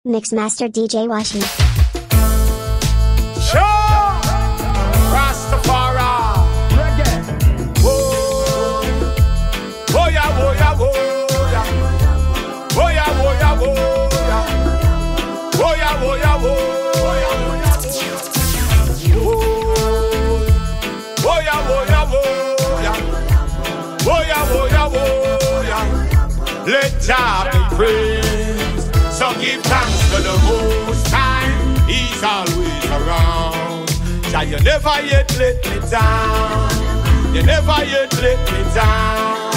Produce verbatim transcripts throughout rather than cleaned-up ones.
Mixmaster D J Washi. Sure! Rastafari! Reggae! Whoa! Oh yeah, oh yeah, oh yeah! Oh yeah, oh yeah, oh yeah! Oh yeah, oh yeah, oh yeah! Oh yeah, oh yeah, oh yeah! Oh yeah, oh yeah, oh yeah! Let Jah be praised. So give thanks to the Most High, He's always around. Jah, you never yet let me down. You never yet let me down.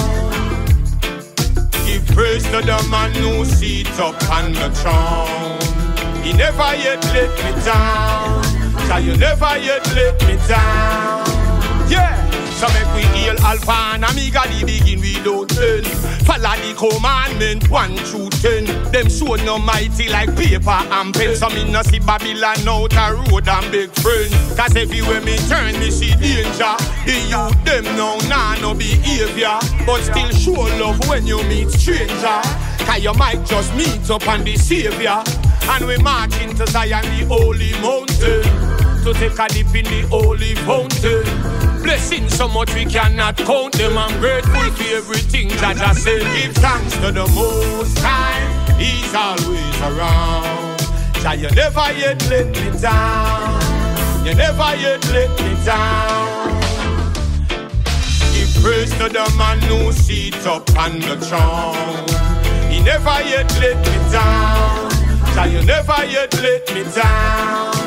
Give praise to the man who sits up on the throne. He never yet let me down. Jah, you never yet let me down. Yeah. So make we hail Alpha and Omega, the begin without end. Follow the commandment, one through ten. Them show no mighty like paper and pen. So me no see Babylon out a road and big friend. Cause everywhere me turn, me see danger. The youth them now nah no behavior, but still show love when you meet stranger. Cause you might just meet up on the Savior. And we march into Zion, the holy mountain, to take a dip in the holy fountain. Blessings so much we cannot count them. I'm grateful for everything that I say. Give thanks to the Most High, He's always around. Jah, you never yet let me down. You never yet let me down. Give praise to the man who sits up on the throne. He never yet let me down. Jah, you never yet let me down.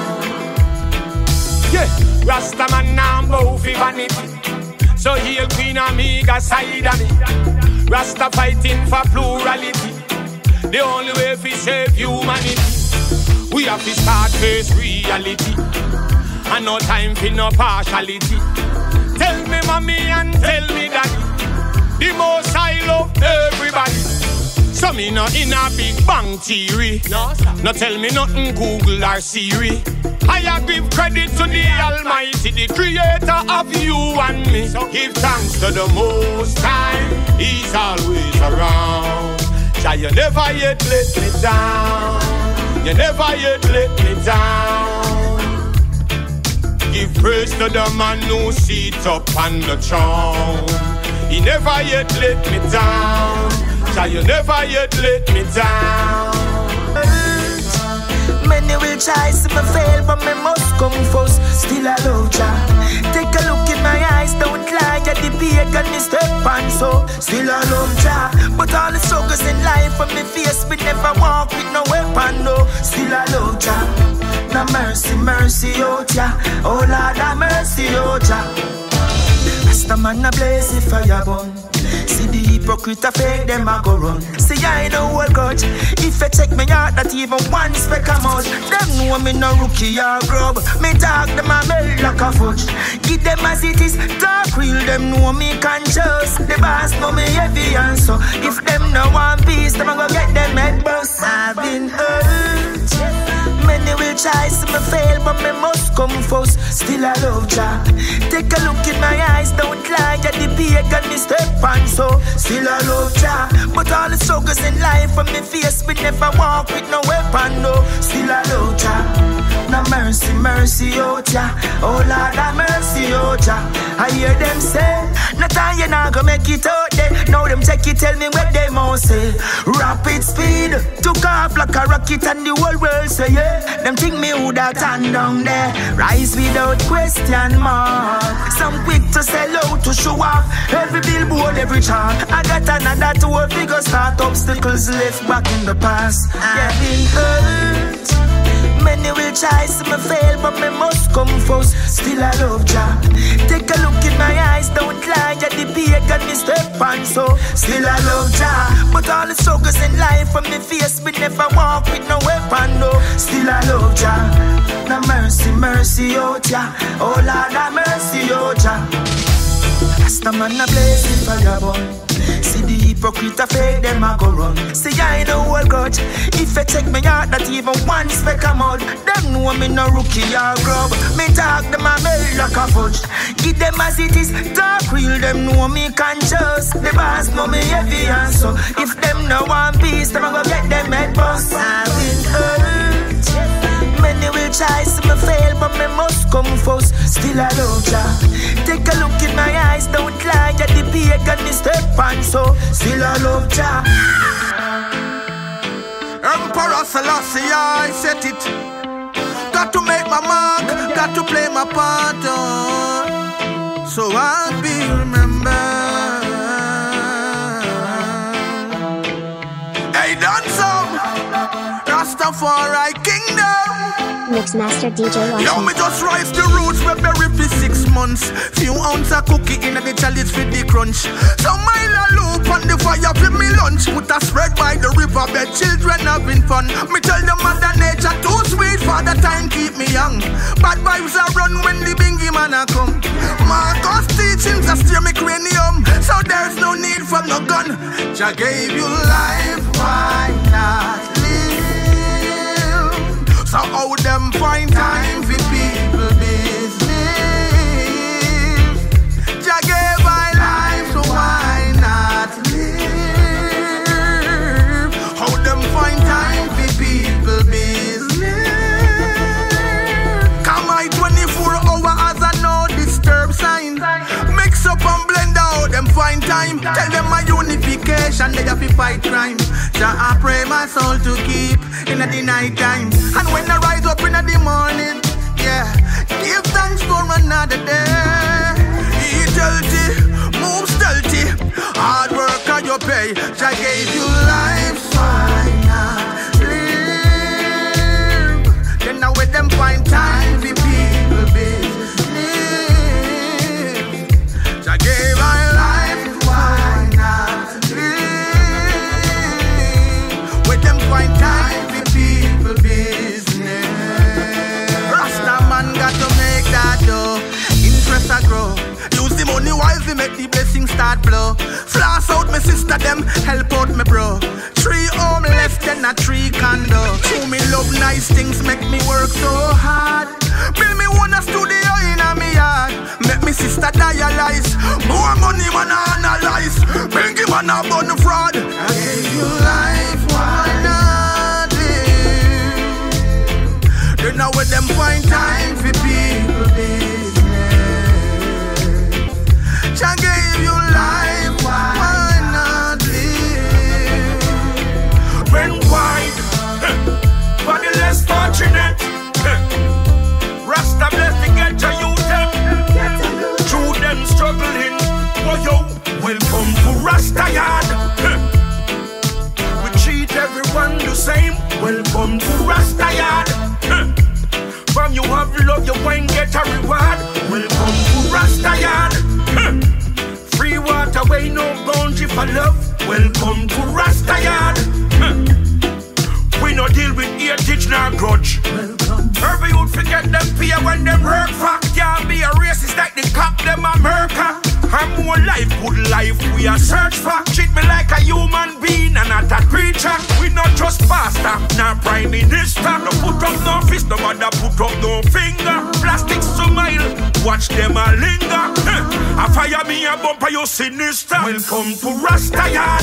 Yeah. Rasta man now bow fi vanity, so he'll Queen Omega side of me. Rasta fighting for plurality, the only way fi save humanity. We have to start face reality, and no time for no partiality. Tell me mommy and tell me daddy, the most I love everybody. So me no in a big bang theory, no, no tell me nothing Google or Siri. I give credit to the Almighty, the creator of you and me. So give thanks to the Most High, He's always around. Jah, you never yet let me down. You never yet let me down. Give praise to the man who sits up on the throne. He never yet let me down. Jah, you never yet let me down. Many will try to me fail, but me must come first. Still I love Jah. Take a look in my eyes, don't lie. At the pagan is step on so. Still I love Jah. But all the struggles in life from me face, we never walk with no weapon, no. Still I love Jah. No mercy, mercy, oh Jah. Oh Lord, have mercy, oh Jah. Rasta man a blaze the fire burn. See the hypocrite a fake, them a go run. See I know what grudge. If you check me out, that even one speck of mud. Them know me no rookie or grub. Me talk them a melt like a fudge. Give them as it is, talk real. Them know me conscious. The boss know me heavy and so. If them no one piece, them a go get them head bust. I've been hurt. Many will try to me fail, but me must come first. Still I love Jah. Take a look in my eyes, don't lie. At the pagan is step on so. Still I love Jah. But all the struggles in life from me face, we never walk with no weapon, no. Still I love Jah. No mercy, mercy, oh Jah. Oh Lord, have mercy, oh Jah. I hear them say, no time you not gonna make it out there. Now them check it, tell me what they must say. Rapid speed, took off like a rocket and the whole world say yeah. Them think me who that hand down there. Rise without question mark. Some quick to sell out, to show off. Every billboard, every chart. I got another two figure start. Obstacles left back in the past. I've been hurt. Many will try to me fail, but me must come first. Still I love Jah. Take a look in my eyes, don't lie. At the pagan me step on so. Still I love Jah. But all the struggles in life from me face, we never walk with no weapon, no. Still I love Jah. No mercy, mercy, oh Jah. Oh Lord, have mercy, oh Jah. Rasta man a blaze the fire burn. See the hypocrite afraid them a go run. See I know all grudge. If you check me out, that even one speck of mud. Them know me no rookie or grub. Me talk them a melt like a fudge. Give them as it is, talk real. Them know me conscious. The boss know me heavy and so. If them no one piece, them a go get them head bust. I've been hurt. Many will try to me fail, but me must come first. Still I love ya. Take a look in my eyes, don't lie. Get the pagan me step on so. Still I love ya. Emperor Selassie, I set it. Got to make my mark, got to play my part, oh, so I'll be remembered. Hey, done some Rastafari Kingdom. Mixmaster D J Washington. Yo, me just rise the roots, we bury for six months. Few ounce of cookie in the chalice for the crunch. Some mile a loop on the fire for me lunch. Put a spread by the riverbed, children having fun. Me tell them mother nature too sweet, for the time keep me young. Bad vibes are run when the bingy man a come. Marcus teachings a steer me cranium, so there's no need for no gun. Jah gave you life, why not live? So how them find time for people business? Jah gave my life, so why not live? How them find time for people business? Come I twenty-four hour as a no disturb sign. Mix up and blend out, them find time. Tell them my unification, they have to fight crime. Jah I pray my soul to keep in the night time. And when I rise up in the morning, yeah, give thanks for another day. Eat healthy, move stealthy, hard work and you pay. Jah gave you life, so why not live? Then now with them find time for people business. Jah gave my life, why not live? With them find time for people business. Rasta man got to make that dough. Interest a grow. Use the money wisely, make the blessings start flow. Floss out my sister, them help out me bro. Three home left and a three condo. True me love nice things, make me work so hard. Build me one a studio in a me yard. Make me sister dialyze. More money man a analyze. Bring him man a bun fraud. I gave you life, why not live? Then now with them find time for people business. Jah gave you life, why not live? When wide, for the less fortunate, Rasta bless to get your youth them. Through them struggling, oh yo, welcome to Rasta Yard. We treat everyone the same, welcome to Rasta Yard. From you have love, you won't get a reward, welcome to Rasta Yard. Free water, way no boundary for love, welcome to Rasta Yard. We no deal with heritage nor grudge. Every youth forget them fear when them work for. Can't be a racist like the cop, them a murder. I'm more life, good life we are search for. Treat me like a human being and not a creature. We not just pastor, not prime minister. No put up no fist, no matter put up no finger. Plastic smile, watch them a linger. I fire me a bumper, you sinister. Welcome to Rasta Yard.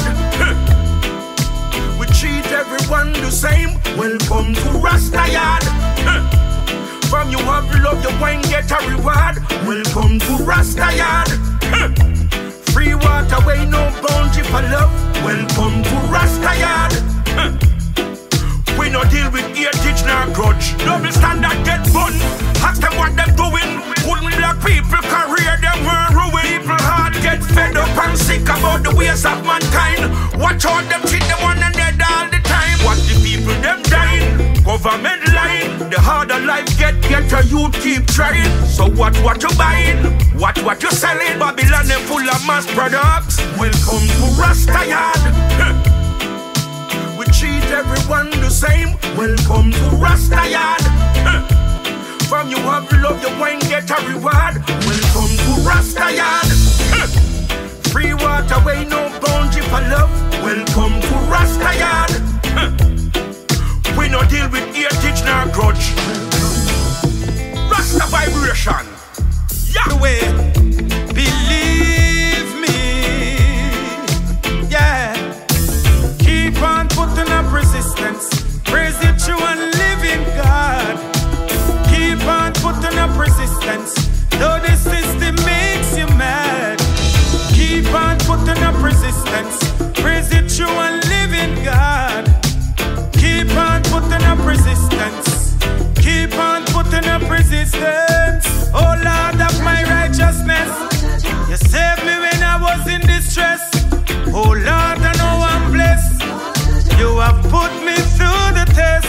We treat everyone the same. Welcome to Rasta Yard. From you have love, you won't get a reward. Welcome to Rasta Yard. Free water, way no boundary for love. Welcome to Rasta Yard. We no deal with heritage nor grudge. Double standard get bun. Ask them what them doing. Wouldn't black people career them were ruined. People heart get fed up and sick about the ways of mankind. Watch out them treat them one another all the time. Watch the people them dying. Government line. The harder life get, get a youth keep trying. So watch what you buying, watch what you selling. Babylon them full of mass products. Welcome to Rasta Yard. We treat everyone the same. Welcome to Rasta Yard. From you have love, you won't get a reward. Welcome to Rasta Yard. Free water way, no boundary for love. Welcome to Rastayan. We no deal with heritage nor grudge. Rasta vibration. Yeah. The way. Believe me. Yeah. Keep on putting up resistance. Praise the true and living God. Keep on putting up resistance. Though the system makes you mad. Keep on putting up resistance. Praise the true and living God. Keep on putting up resistance. Keep on putting up resistance. Oh Lord of my righteousness, you saved me when I was in distress. Oh Lord, I know I'm blessed. You have put me through the test.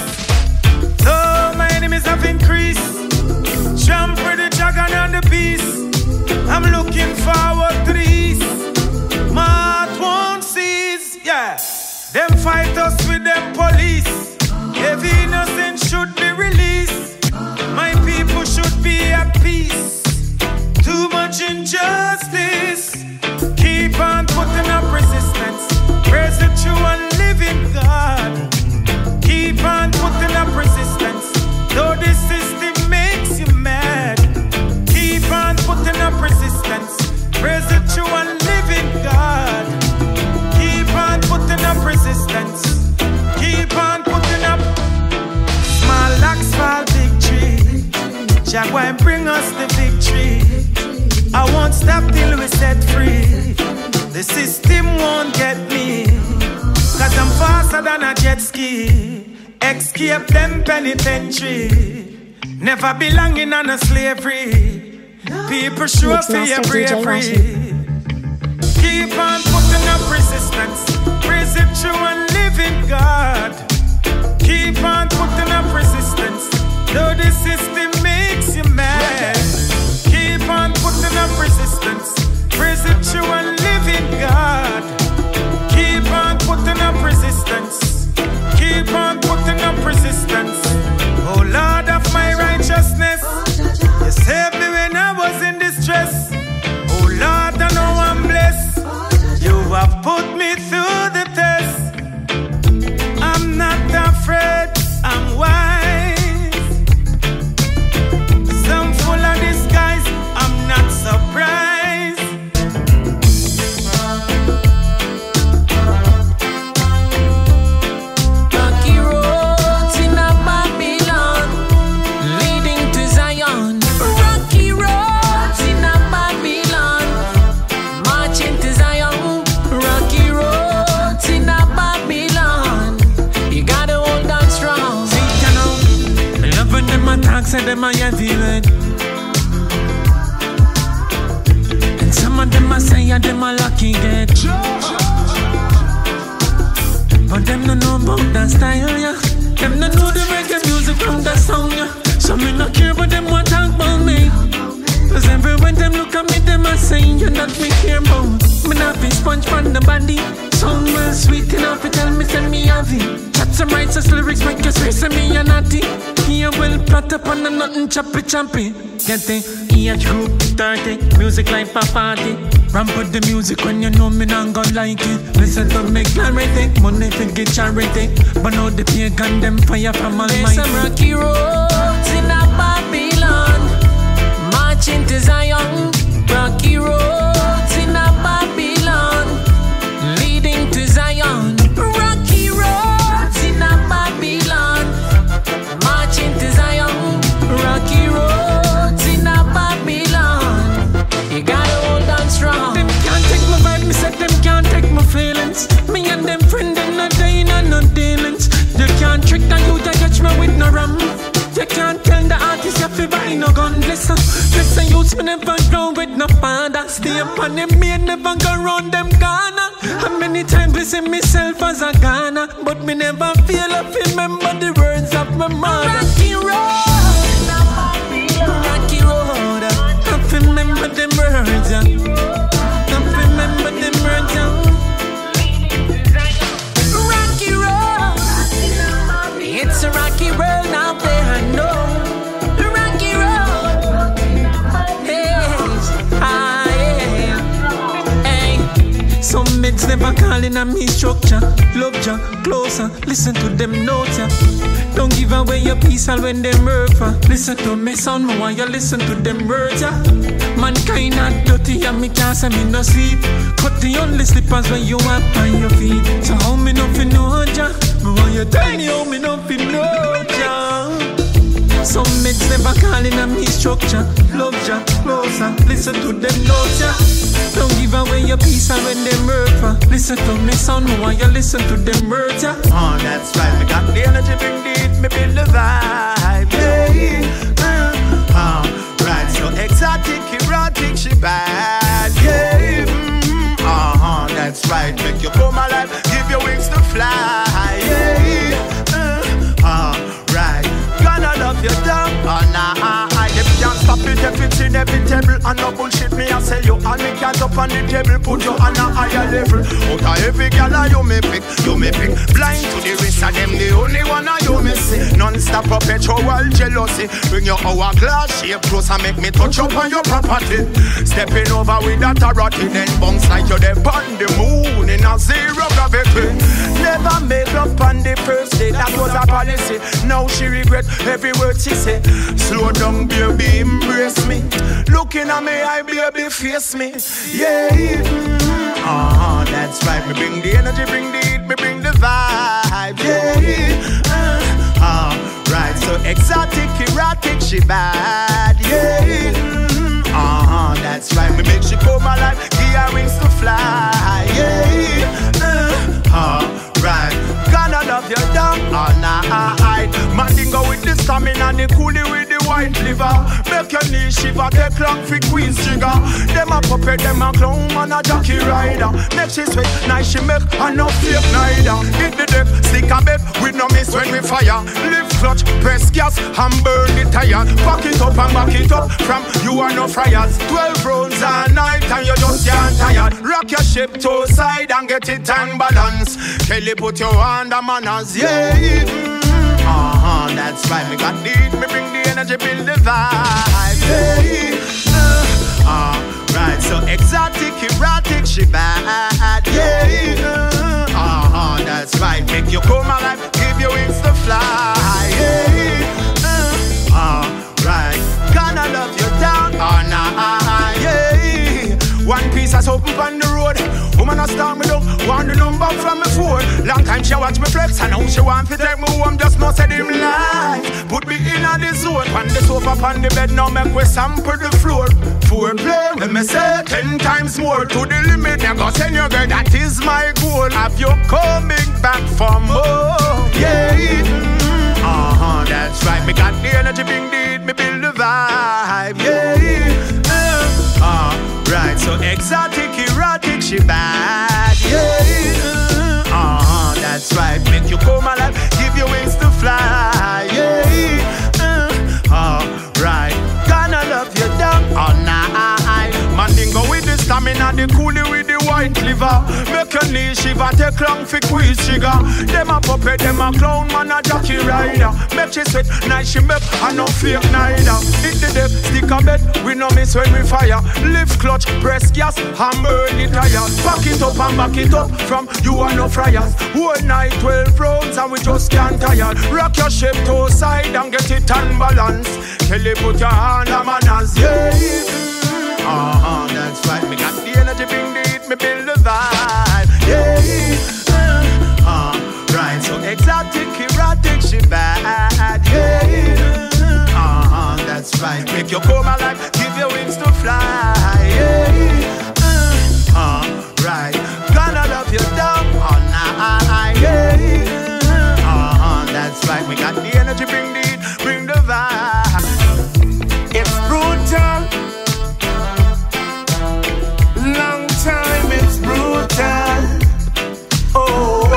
So my enemies have increased. Jump for the dragon and the beast. I'm looking forward to the east. My heart won't cease. Yeah. Them fight us with them police. Every innocent should be released. My people should be at peace. Too much injustice. Keep on putting up resistance. Praise the true and living God. Keep on putting up resistance. Though the system makes you mad. Keep on putting up resistance. Praise the true and living God. Keep on putting up resistance. Keep on putting up. Small axe fall big tree. Jah go and bring us the victory. I won't stop till we set free. The system won't get me. Cause I'm faster than a jet ski. Escape them penitentiary. Never belonging on a slavery. People sure for your bravery. Keep on putting up resistance. Praise the true and living God. Keep on putting up resistance. Though the system makes you mad. Keep on putting up resistance. Praise the true and living God. Keep on putting up resistance. Keep on putting up resistance. Oh Lord of my righteousness, you saved me when I was in distress. Oh Lord, I know I'm blessed. You have put me through the test. I'm not afraid, I'm wise. Some full of disguise, I'm not surprised. Rocky roads in a Babylon, leading to Zion. Rocky roads in a Babylon, marching to Zion. Rocky roads in a Babylon, you gotta hold on strong. See, you know, I love when them attacks and them I feel it. And some of them I say and them are lucky get. But them no know about that style, yeah. Them no know the reggae music from that song, yeah. So me no care but them want talk about me. Cause everywhere them look at me, them a say you're not me care about. Me not be sponge from the body. Sound well sweet enough to tell me send me have it. Chat some righteous lyrics make you swear say me a naughty. Here well plot up on the nothing choppy choppy. Get the age group thirty, music like a party. Ramp with the music when you know me not gonna like it. Listen to me clarity, money to get charity. But now the pagan them fire from Almighty. There's some rocky roads in a Babylon, marching to Zion. Rocky roads in a Babylon, leading to Zion. Rocky roads in a Babylon, marching to Zion. Rocky roads in a Babylon, you gotta hold on strong. Them can't take my vibe, me said them can't take my feelings. Me and them friend, them not dying and no dealings. You can't trick the youth, to catch me with no ram. You can't tell the artist you fi buy no gun. Listen, listen, youths me never grow with no father. Stay up on them, me never go round them Ghana. How many times I see myself as a Ghana, but me never feel I remember the words of my mother. Rocky road, Rocky road, I remember them words, yeah. I remember them words, yeah. Rocky road, it's a rocky world out there, I know. Rocky road, hey, ah, yeah. Hey, meds never calling on me structure. Love ya, closer, listen to them notes ya. Don't give away your peace all when them murder. Listen to me sound more while you listen to them words ya. Mankind not dirty and me can't say me no sleep. Cut the only slippers when you walk on your feet. So how me no fi know ya? Me want you tell me how me no fi know ya. Some meds never calling on me structure. Love ya, closer, listen to them notes ya. Don't give away your peace and when they murder. Listen to me sound more while you listen to them words ya. Oh, that's right, me got the energy, bring the heat, me build the vibe, yeah. uh, uh, Right, so exotic, erotic, she bad, yeah. mm, Uh-huh, that's right, make you come alive, give your wings to fly, yeah. uh, uh, Right, gonna love you down, oh nah, I can't stop it if it's inevitable. And no bullshit me I sell you. And me can't up on the table, put you on a higher level. Out of every girl you me pick, you me pick. Blind to the rest of them, the only one you me see. Non-stop perpetual jealousy. Bring your hourglass shape close and make me touch up on your property. Stepping over with that authority, then bounce like you're there on the moon in a zero gravity. Never make love on the first day, that was a policy. Now she regret every word she say. Slow down, baby, embrace me. Looking at me, I baby, face me. Yeah, mm-hmm. uh-huh, that's right. Me bring the energy, bring the heat, me bring the vibe. Yeah, uh, uh, right. So exotic, erotic, she bad. Yeah, mm-hmm. uh-huh, that's right. Me make she come alive, give her wings to fly. Yeah, uh, uh, right. Gonna love you down all night. Man, go with the stamina, the coolie with the white liver. Make your knees shiver, take long for Queen's jigger. Them a puppet, them a clown, man a jockey rider. Make she sweat, nice she make, and no fake neither. Hit the deck, stick a bet, we no miss when we fire. Lift clutch, press gas, and burn the tire. Pack it up and back it up, from you are no fryers. Twelve rounds a night and you just can't tired. Rock your ship to side and get it and balance. Kelly put your hand on manners, yeah. Uh-huh, that's right, me got the heat, me bring the energy, build the vibe, yeah. uh, uh, Right, so exotic, erotic, she bad, yeah. Uh-huh, that's right, make you come alive, give you wings to fly, yeah. uh, uh, Right, gonna love you down, oh nah, yeah. One piece of soap on the road. Woman a start me down, want the number from me phone. Long time she watch me flex, and now she want to take me home. Just must say him life. Put me in on the zone. On the sofa, on the bed, now make we sample the floor. Foreplay, let me say ten times more. To the limit, never send your girl, that is my goal. Have you coming back for more? Yeah, uh-huh, that's right. Me got the energy, bring the heat, me build the vibe. Yeah, uh, uh right, so exotic, erotic, she bad, yeah. Uh-huh, that's right, make you come alive, give you wings to fly, yeah. Uh, uh, right, gonna love you down all night. Man, go with the stamina, the coolie with the white liver. Make your knees shiver, take long for quiz trigger. Them a puppet, them a clown, man a jockey rider. Make she sweat, nice she make, and no fake neither. Hit the deck, stick a bet, we no miss when we fire. Lift clutch, press gas, and burn the tire. Back it up and back it up, from you and no fryers. Whole night, twelve rounds, and we just can't tire. Rock your ship to side and get it and balance. Kelly put your hand on manners, yeah. Uh-huh, that's right, me got the energy, bring the heat, me build the vibe, yeah. Uh, uh, right, so exotic, erotic, she bad, yeah. Uh-huh, that's right, make you come alive, give your wings to fly, yeah. Uh, uh, right, gonna love you down all night, yeah. Uh-huh, that's right, we got the energy, bring the heat, bring the vibe. It's brutal. Long time, it's brutal. Oh,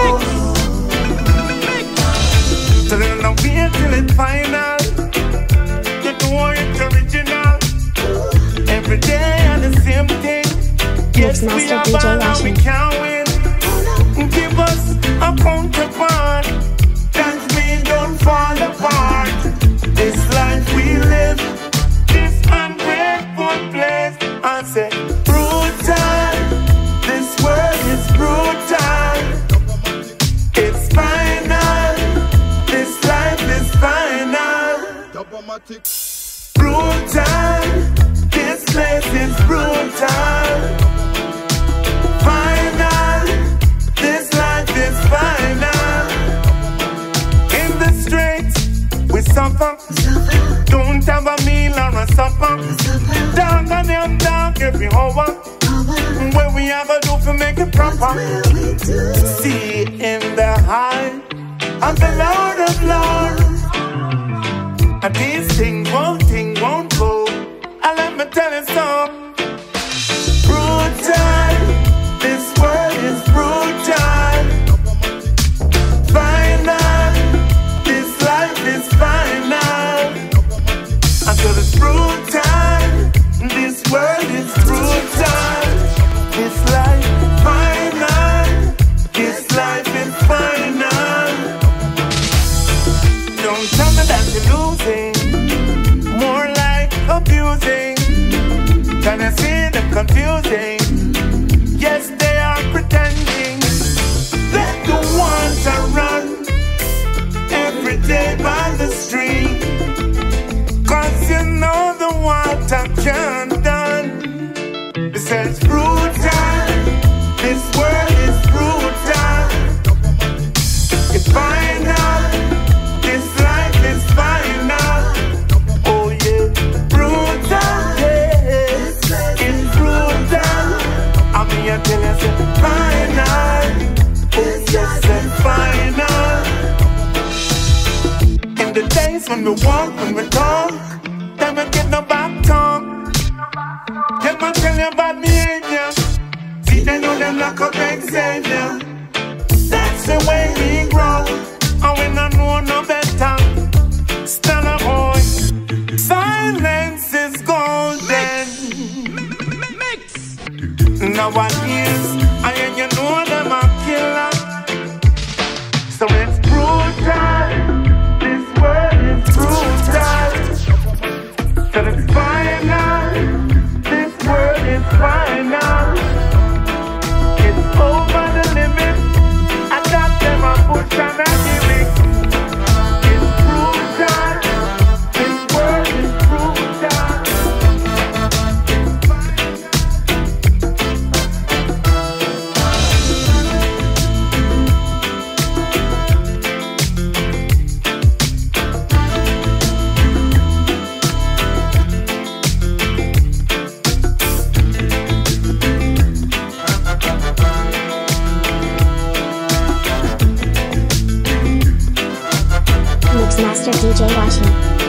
till it don't be till it's final. You know it's original. Every day on the same thing. Yes, we are bad and we can't win. Give us a counterpart. That we don't fall apart. This life we live, this ungrateful place. I say brutal. This world is brutal. Brutal, this place is brutal. Final, this life is final. In the streets, we suffer. Don't have a meal or a supper. Dark and young dark every hour. What we have to do to make it proper. See in the heart of the Lord of Lords. And these things won't, things won't go. And let me tell you something. Brutal, this world is brutal. Final, this life is final. Until it's brutal, this world is brutal. This life final, this life is final. Don't tell me that you're losing, more like abusing. Can I see them confusing? Yes, they are pretending. Let the water run every day by the stream. Cause you know the water can't done. It says brutal, this world is brutal. It's final, this life is final. Oh yeah, brutal, yeah, it's brutal. I mean I tell you, say final. Oh yes, it's final. In the days when we walk, when we talk, then we get no back talk. Them a tell you about behavior. See they know them like a big savior. That's the way we grow. And we don't know no better. Stand up, boy. Silence is golden. Mix. Nowadays, I and you know them a killer. So it's brutal. This world is brutal. So it's final. This world is final. It's over the limit. I got them a push and a gimmick. It's brutal. This world is brutal. Mixmaster D J Washington.